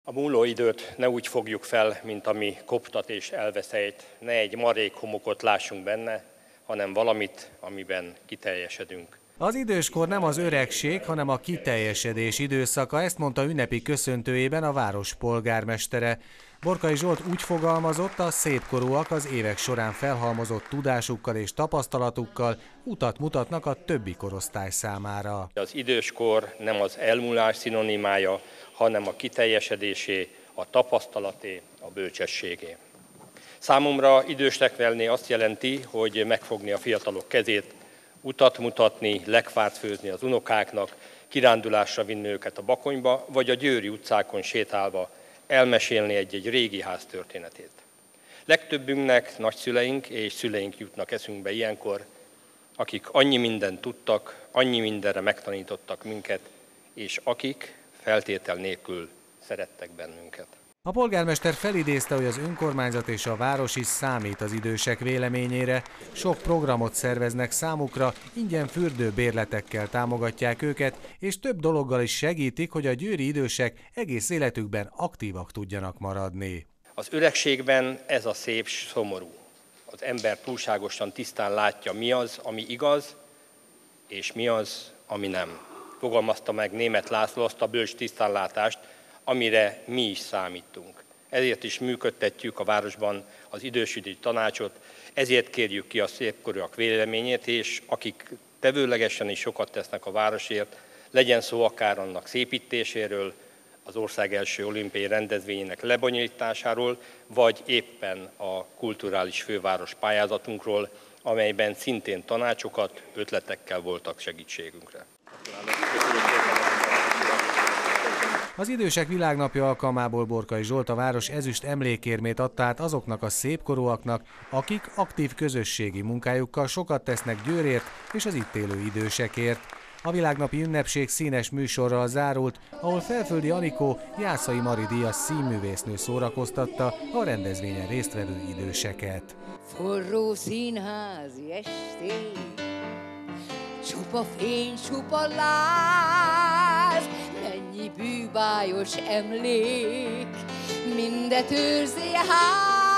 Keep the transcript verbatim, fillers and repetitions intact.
A múló időt ne úgy fogjuk fel, mint ami koptat és elveszejt, ne egy marék homokot lássunk benne, hanem valamit, amiben kiteljesedünk. Az időskor nem az öregség, hanem a kiteljesedés időszaka, ezt mondta ünnepi köszöntőjében a város polgármestere. Borkai Zsolt úgy fogalmazott, a szépkorúak az évek során felhalmozott tudásukkal és tapasztalatukkal utat mutatnak a többi korosztály számára. Az időskor nem az elmúlás szinonimája, hanem a kiteljesedésé, a tapasztalaté, a bölcsességé. Számomra idősnek lenni azt jelenti, hogy megfogni a fiatalok kezét, utat mutatni, lekvárt főzni az unokáknak, kirándulásra vinni őket a Bakonyba, vagy a győri utcákon sétálva elmesélni egy-egy régi ház történetét. Legtöbbünknek nagyszüleink és szüleink jutnak eszünkbe ilyenkor, akik annyi mindent tudtak, annyi mindenre megtanítottak minket, és akik feltétel nélkül szerettek bennünket. A polgármester felidézte, hogy az önkormányzat és a város is számít az idősek véleményére. Sok programot szerveznek számukra, ingyen fürdőbérletekkel támogatják őket, és több dologgal is segítik, hogy a győri idősek egész életükben aktívak tudjanak maradni. Az öregségben ez a szép szomorú. Az ember túlságosan tisztán látja, mi az, ami igaz, és mi az, ami nem. Fogalmazta meg Németh László azt a bölcs tisztánlátást, amire mi is számítunk. Ezért is működtetjük a városban az idősügyi tanácsot, ezért kérjük ki a szépkorúak véleményét, és akik tevőlegesen is sokat tesznek a városért, legyen szó akár annak szépítéséről, az ország első olimpiai rendezvényének lebonyolításáról, vagy éppen a kulturális főváros pályázatunkról, amelyben szintén tanácsokat, ötletekkel voltak segítségünkre. Az Idősek Világnapja alkalmából Borkai Zsolt a város ezüst emlékérmét adta át azoknak a szépkorúaknak, akik aktív közösségi munkájukkal sokat tesznek Győrért és az itt élő idősekért. A világnapi ünnepség színes műsorral zárult, ahol Felföldi Anikó Jászai Mari díjas színművésznő szórakoztatta a rendezvényen résztvevő időseket. Forró színházi esték, csupa fény, csupa láz, mennyi bűbájos emlék, mindet őrzi ház.